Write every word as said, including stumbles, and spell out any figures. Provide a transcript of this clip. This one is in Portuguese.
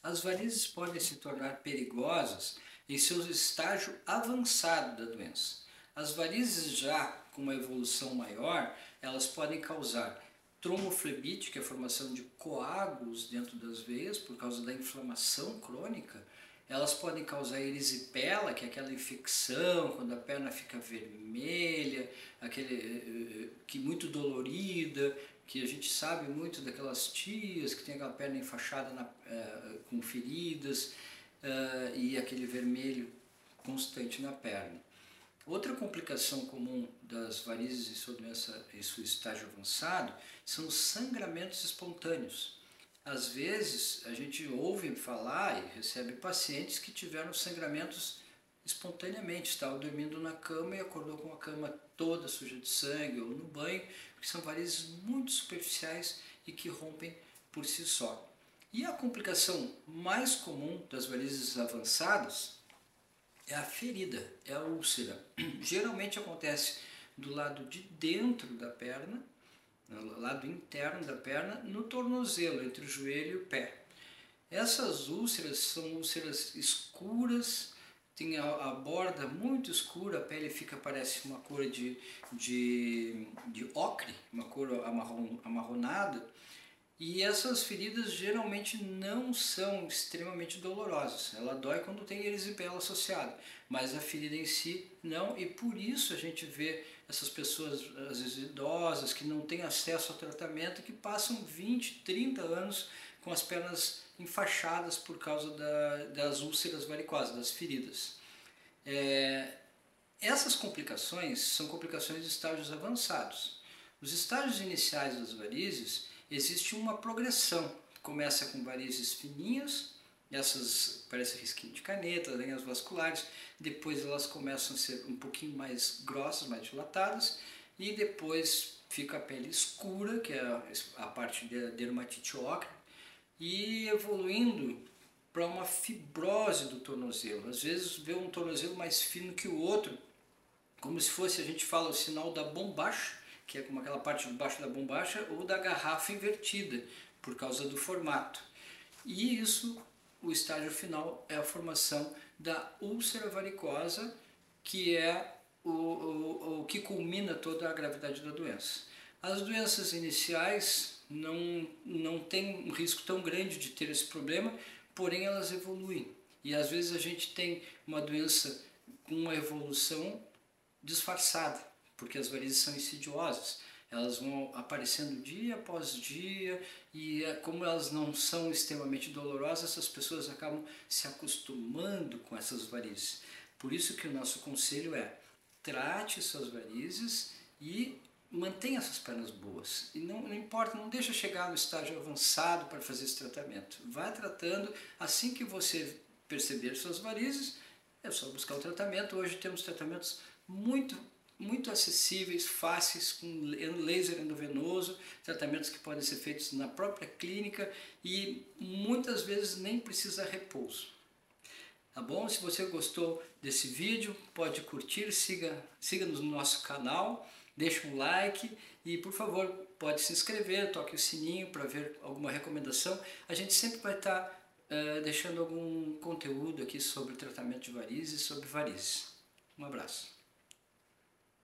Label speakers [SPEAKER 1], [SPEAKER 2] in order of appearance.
[SPEAKER 1] As varizes podem se tornar perigosas em seu estágio avançado da doença. As varizes já com uma evolução maior, elas podem causar tromboflebite, que é a formação de coágulos dentro das veias por causa da inflamação crônica. Elas podem causar erisipela, que é aquela infecção, quando a perna fica vermelha, aquele, que muito dolorida, que a gente sabe muito daquelas tias que tem aquela perna enfaixada na, uh, com feridas uh, e aquele vermelho constante na perna. Outra complicação comum das varizes em sua doença em seu estágio avançado são os sangramentos espontâneos. Às vezes a gente ouve falar e recebe pacientes que tiveram sangramentos espontaneamente, estavam dormindo na cama e acordou com a cama toda suja de sangue ou no banho, porque são varizes muito superficiais e que rompem por si só. E a complicação mais comum das varizes avançadas é a ferida, é a úlcera. Geralmente acontece do lado de dentro da perna, no lado interno da perna, no tornozelo, entre o joelho e o pé. Essas úlceras são úlceras escuras, tem a, a borda muito escura, a pele fica, parece uma cor de, de, de ocre, uma cor amarron, amarronada, e essas feridas geralmente não são extremamente dolorosas. Ela dói quando tem erisipela associada, mas a ferida em si não, e por isso a gente vê essas pessoas, às vezes idosas, que não têm acesso ao tratamento, que passam vinte, trinta anos com as pernas enfaixadas por causa da, das úlceras varicosas, das feridas. É, essas complicações são complicações de estágios avançados. Os estágios iniciais das varizes, existe uma progressão. Começa com varizes fininhas, essas parecem risquinho de caneta, lenhas vasculares, depois elas começam a ser um pouquinho mais grossas, mais dilatadas, e depois fica a pele escura, que é a parte da dermatite ocre, e evoluindo para uma fibrose do tornozelo. Às vezes vê um tornozelo mais fino que o outro, como se fosse, a gente fala, o sinal da bombacha, que é como aquela parte de baixo da bombacha, ou da garrafa invertida, por causa do formato. E isso, o estágio final, é a formação da úlcera varicosa, que é o, o, o que culmina toda a gravidade da doença. As doenças iniciais não, não têm um risco tão grande de ter esse problema, porém elas evoluem. E às vezes a gente tem uma doença com uma evolução disfarçada, porque as varizes são insidiosas, elas vão aparecendo dia após dia e como elas não são extremamente dolorosas, essas pessoas acabam se acostumando com essas varizes. Por isso que o nosso conselho é: trate suas varizes e mantenha essas pernas boas. E não, não importa, não deixa chegar no estágio avançado para fazer esse tratamento. Vai tratando, assim que você perceber suas varizes, é só buscar o tratamento. Hoje temos tratamentos muito muito acessíveis, fáceis, com laser endovenoso, tratamentos que podem ser feitos na própria clínica e muitas vezes nem precisa repouso. Tá bom? Se você gostou desse vídeo, pode curtir, siga, siga no nosso canal, deixa um like e, por favor, pode se inscrever, toque o sininho para ver alguma recomendação. A gente sempre vai estar uh, deixando algum conteúdo aqui sobre tratamento de varizes e sobre varizes. Um abraço.